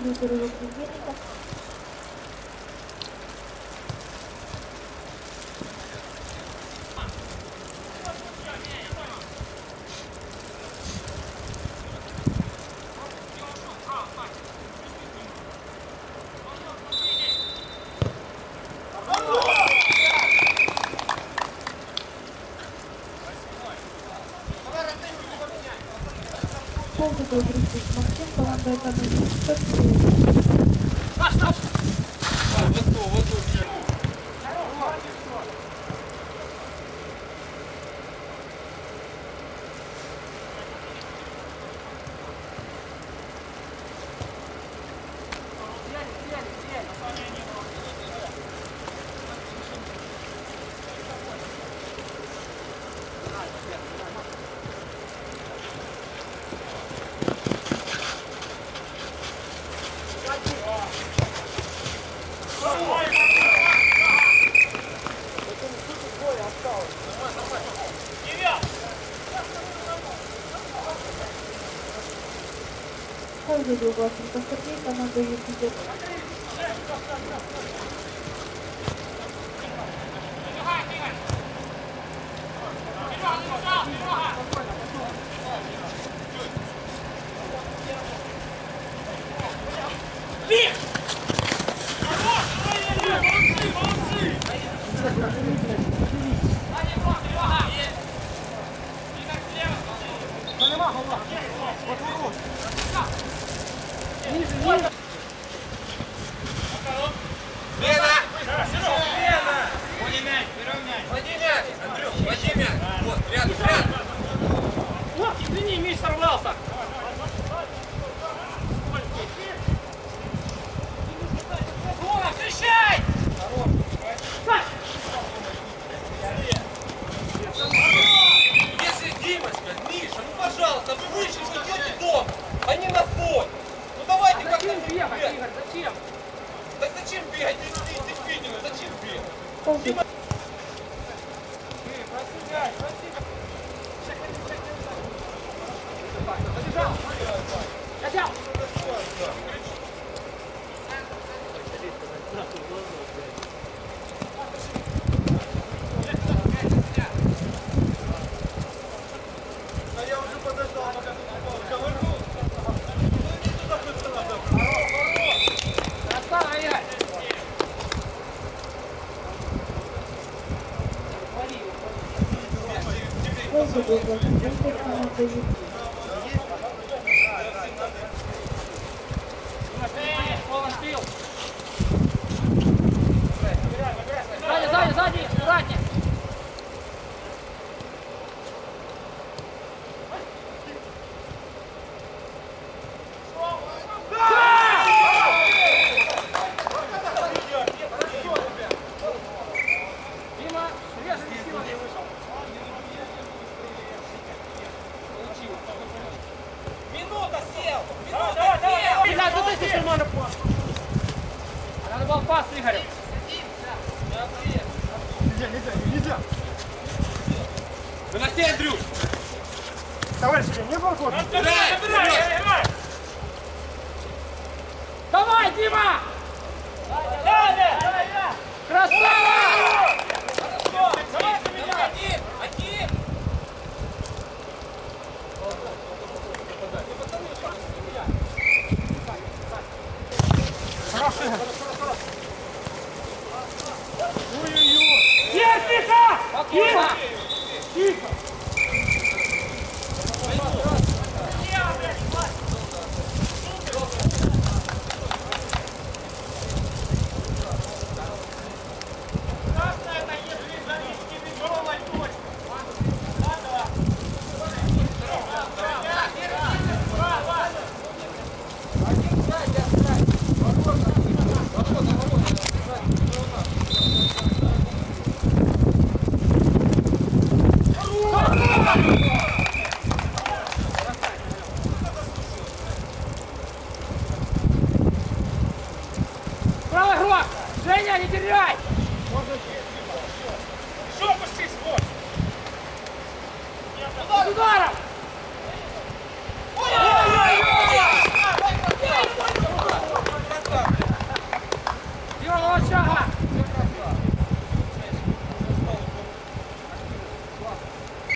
первого соперника. Полный добрый Максим, команда экономики. Каждый другой Сергей, команда Юпитер. Извини, мяч сорвался. Вова, встречай! Если Димочка, Миша, ну пожалуйста, вы вышли, идете дом, а не на фон. Ну давайте как-то... Зачем бегать, Игорь, зачем? Так зачем бегать? Действительно, зачем бегать? Хотел! А я уже подождал, пока ковырнул. Красава, Игорь! Полный добрый команда Юпитер. Сзади, аккуратнее. Дима, резкий силами. Минута сел! Давай, давай, ты нормально. Надо был пас, Игорь. Нельзя. Выноси, Андрюш! Товарищи, не балкон. Давай, Дима! Красава! Один! Хорошо. Техника! Дима! Тихо. Правый игрок! Женя, не теряй! Еще пусти, свой! С ударом!